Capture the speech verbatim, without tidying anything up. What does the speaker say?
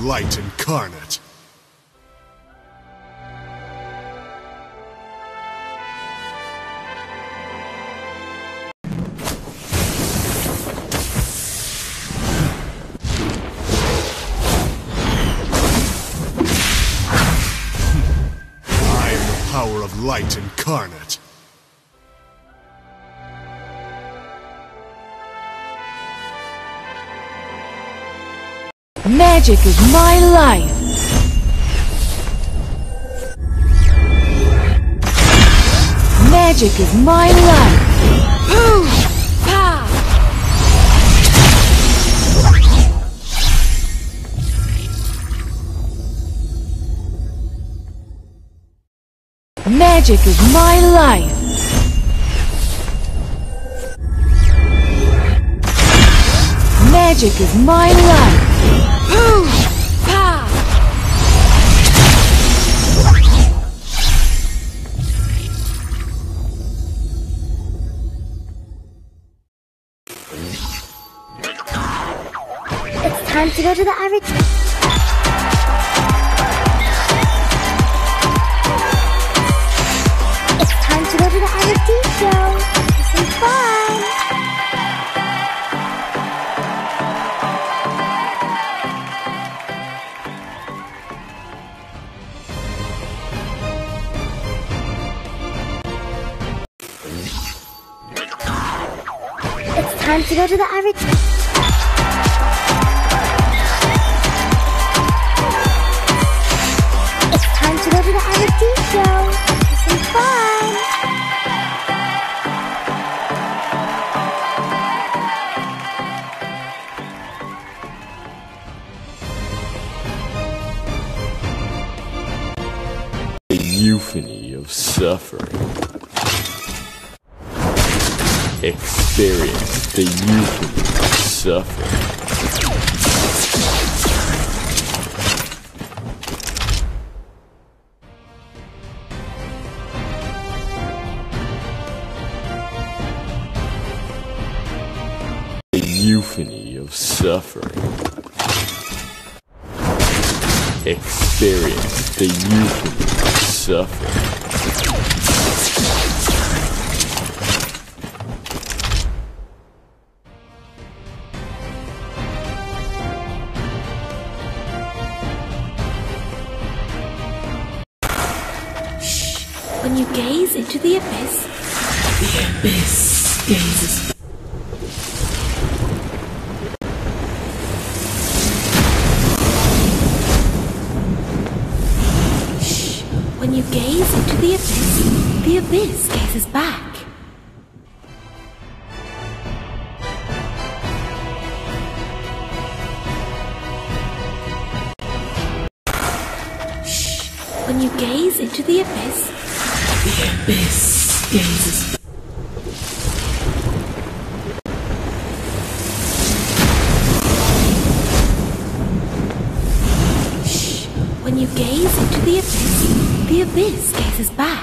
light incarnate. I am the power of light incarnate. Magic is my life. Magic is my life. Boom! Pa! Magic is my life. Magic is my life. Boom! Pa! It's time to go to the average. It's time to go to the average show. Have some fun. Time to go to the average. It's time to go to the average show. Have some fun. A euphony of suffering. Experience the euphony of suffering. The euphony of suffering. Experience the euphony of suffering. When you gaze into the abyss, the abyss gazes. Shh. When you gaze into the abyss, the abyss gazes back. Shh. When you gaze into the abyss, the abyss gazes. Shh. When you gaze into the abyss, the abyss gazes back.